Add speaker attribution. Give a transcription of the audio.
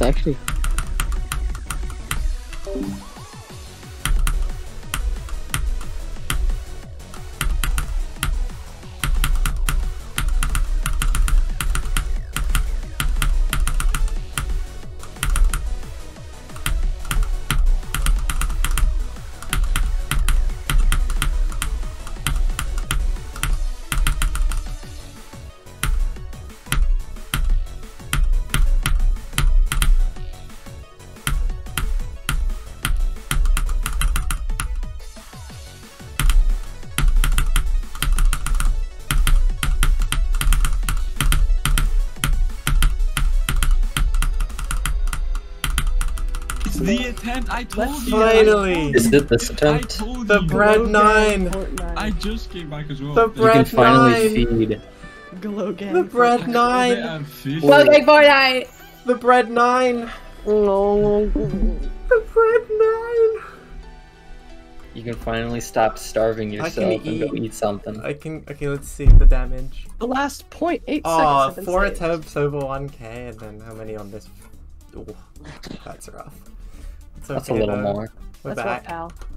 Speaker 1: actually.
Speaker 2: The attempt, I told you.
Speaker 3: Finally!
Speaker 1: Is it this
Speaker 2: I
Speaker 1: attempt?
Speaker 2: told
Speaker 3: The
Speaker 2: you.
Speaker 3: bread 9!
Speaker 2: I just came back as well.
Speaker 3: The
Speaker 1: You can
Speaker 3: bread
Speaker 1: finally
Speaker 3: 9!
Speaker 1: feed.
Speaker 4: Glow gang.
Speaker 3: The bread
Speaker 2: I
Speaker 3: 9!
Speaker 2: am fish.
Speaker 5: Well, like Fortnite.
Speaker 3: The bread 9! The bread 9!
Speaker 1: You can finally stop starving yourself and go eat something.
Speaker 3: Okay, let's see the damage.
Speaker 4: The last 0.8 seconds.
Speaker 3: Oh,
Speaker 4: have been
Speaker 3: 4
Speaker 4: saved.
Speaker 3: attempts over 1k, and then how many on this? Ooh, that's rough. It's
Speaker 1: That's a
Speaker 3: okay,
Speaker 1: little
Speaker 3: though.
Speaker 1: more.
Speaker 3: We're
Speaker 4: That's
Speaker 3: back.
Speaker 4: what, pal.